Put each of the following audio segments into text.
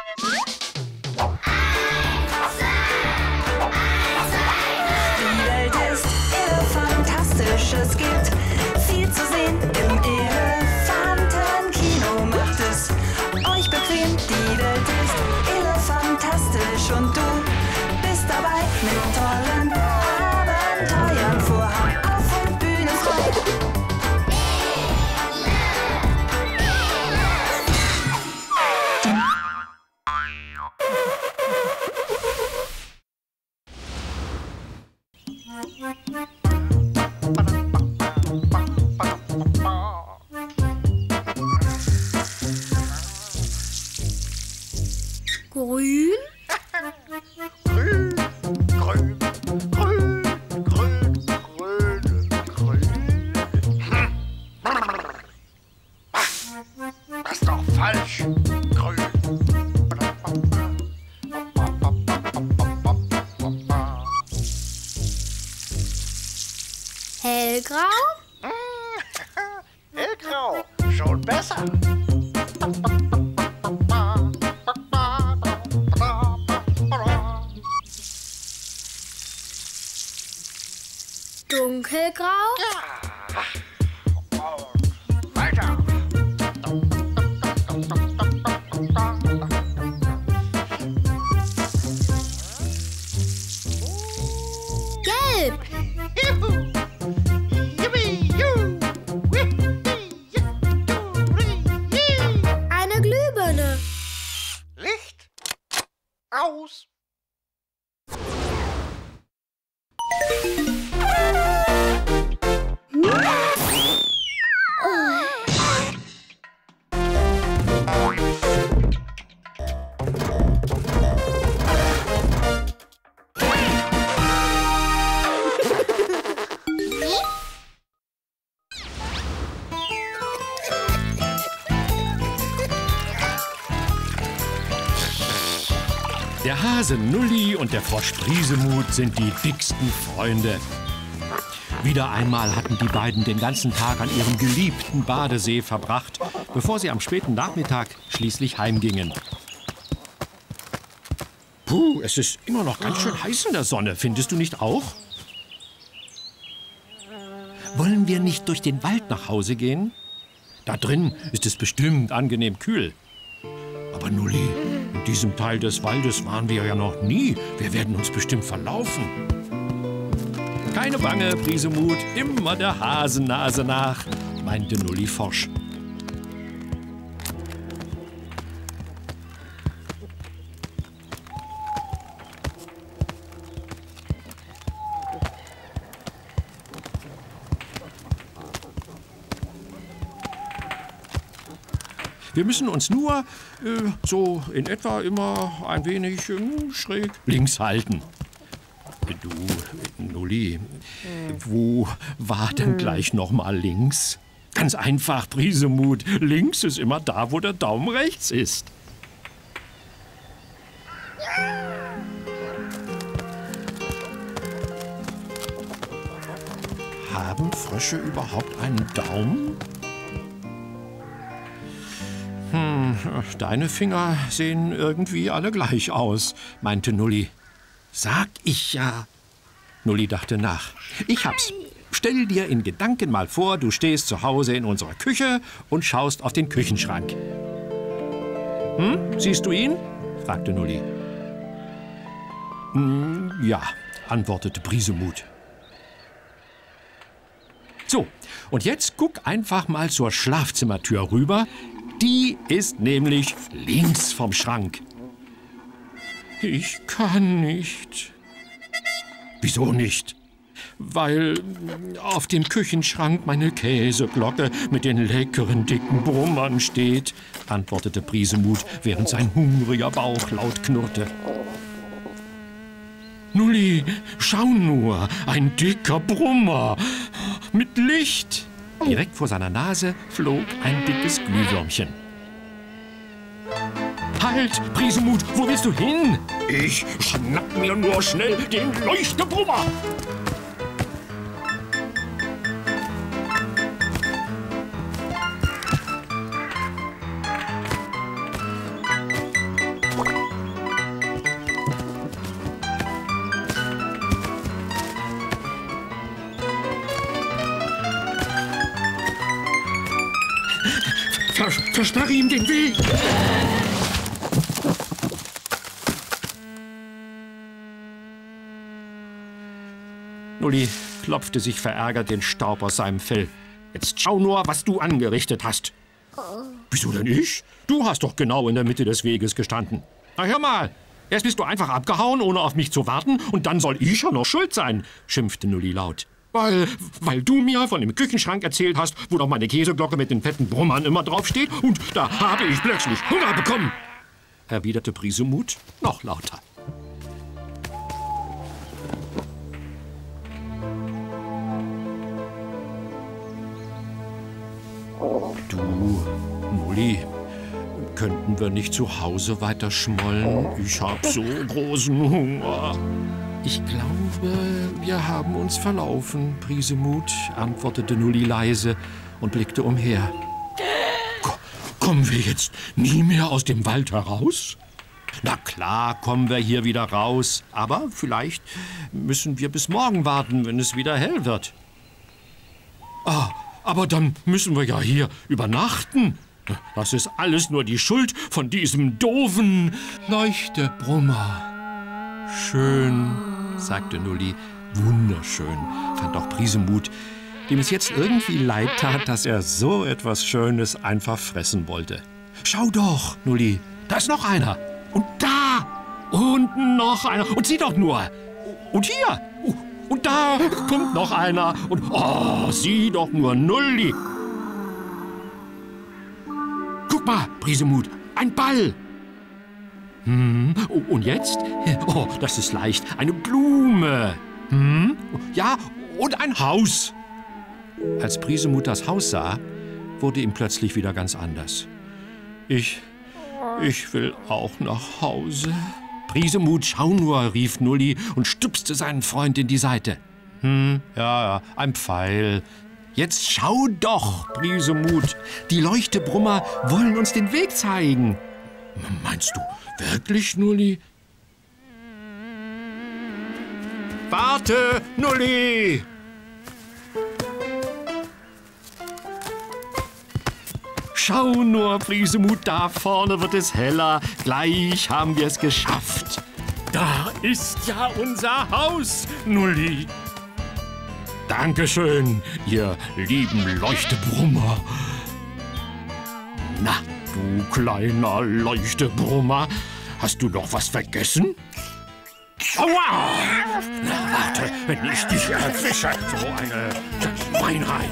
Die Welt ist irre fantastisch, es gibt viel zu sehen im Elefantenkino. Macht es euch bequem, die Welt ist irre fantastisch und du bist dabei mit tollen Abenteuern. Vorhang auf und Bühne frei. Grün? Grün, grün, grün, grün, grün, grün. Das ist doch falsch. Grün. Hellgrau? Hellgrau, schon besser. Dunkelgrau? Und weiter. Gelb? Juhu. Yippie, juhu. Eine Glühbirne. Licht aus. Der Hase Nulli und der Frosch Briesemut sind die dicksten Freunde. Wieder einmal hatten die beiden den ganzen Tag an ihrem geliebten Badesee verbracht, bevor sie am späten Nachmittag schließlich heimgingen. Puh, es ist immer noch ganz schön heiß in der Sonne, findest du nicht auch? Wollen wir nicht durch den Wald nach Hause gehen? Da drin ist es bestimmt angenehm kühl. Aber Nulli, in diesem Teil des Waldes waren wir ja noch nie. Wir werden uns bestimmt verlaufen. Keine Bange, Briesemut, immer der Hasennase nach, meinte Nulli forsch. Wir müssen uns nur so in etwa immer ein wenig schräg links halten. Du, Nulli, wo war denn gleich noch mal links? Ganz einfach, Briesemut. Links ist immer da, wo der Daumen rechts ist. Haben Frösche überhaupt einen Daumen? Deine Finger sehen irgendwie alle gleich aus, meinte Nulli. Sag ich ja. Nulli dachte nach. Ich hab's. Stell dir in Gedanken mal vor, du stehst zu Hause in unserer Küche und schaust auf den Küchenschrank. Siehst du ihn? Fragte Nulli. Ja, antwortete Briesemut. So, und jetzt guck einfach mal zur Schlafzimmertür rüber. Die ist nämlich links vom Schrank. Ich kann nicht. Wieso nicht? Weil auf dem Küchenschrank meine Käseglocke mit den leckeren, dicken Brummern steht, antwortete Briesemut, während sein hungriger Bauch laut knurrte. Nulli, schau nur, ein dicker Brummer mit Licht. Direkt vor seiner Nase flog ein dickes Glühwürmchen. Halt, Briesemut, wo willst du hin? Ich schnapp mir nur schnell den Leuchtebrummer. Versperre ihm den Weg! Nulli klopfte sich verärgert den Staub aus seinem Fell. Jetzt schau nur, was du angerichtet hast. Wieso denn ich? Du hast doch genau in der Mitte des Weges gestanden. Na hör mal, erst bist du einfach abgehauen, ohne auf mich zu warten, und dann soll ich ja noch schuld sein, schimpfte Nulli laut. Weil du mir von dem Küchenschrank erzählt hast, wo doch meine Käseglocke mit den fetten Brummern immer draufsteht, und da habe ich plötzlich Hunger bekommen, erwiderte Brisemut noch lauter. Du, Nulli, könnten wir nicht zu Hause weiter schmollen? Ich hab so großen Hunger. Ich glaube, wir haben uns verlaufen, Brisemut, antwortete Nulli leise und blickte umher. Kommen wir jetzt nie mehr aus dem Wald heraus? Na klar, kommen wir hier wieder raus. Aber vielleicht müssen wir bis morgen warten, wenn es wieder hell wird. Aber dann müssen wir ja hier übernachten. Das ist alles nur die Schuld von diesem doofen Leuchtebrummer. Schön, sagte Nulli. Wunderschön, fand auch Brisemut, dem es jetzt irgendwie leid tat, dass er so etwas Schönes einfach fressen wollte. Schau doch, Nulli, da ist noch einer. Und da. Und noch einer. Und sieh doch nur. Und hier. Und da kommt noch einer. Und oh, sieh doch nur, Nulli. Guck mal, Brisemut, ein Ball. Und jetzt? Oh, das ist leicht. Eine Blume. Ja, und ein Haus. Als Brisemut das Haus sah, wurde ihm plötzlich wieder ganz anders. Ich will auch nach Hause. Brisemut, schau nur, rief Nulli und stupste seinen Freund in die Seite. Ja, ein Pfeil. Jetzt schau doch, Brisemut. Die Leuchtebrummer wollen uns den Weg zeigen. Meinst du wirklich, Nulli? Warte, Nulli! Schau nur, Brisemut, da vorne wird es heller. Gleich haben wir es geschafft. Da ist ja unser Haus, Nulli. Dankeschön, ihr lieben Leuchtebrummer. Na, du kleiner Leuchtebrummer, hast du noch was vergessen? Aua! Na, warte, wenn ich dich erwische, so eine Gemeinheit.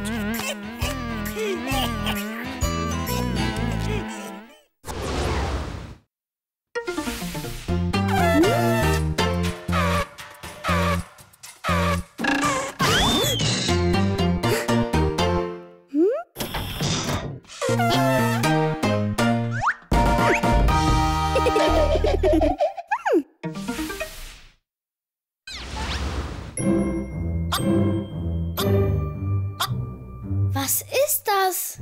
Was ist das?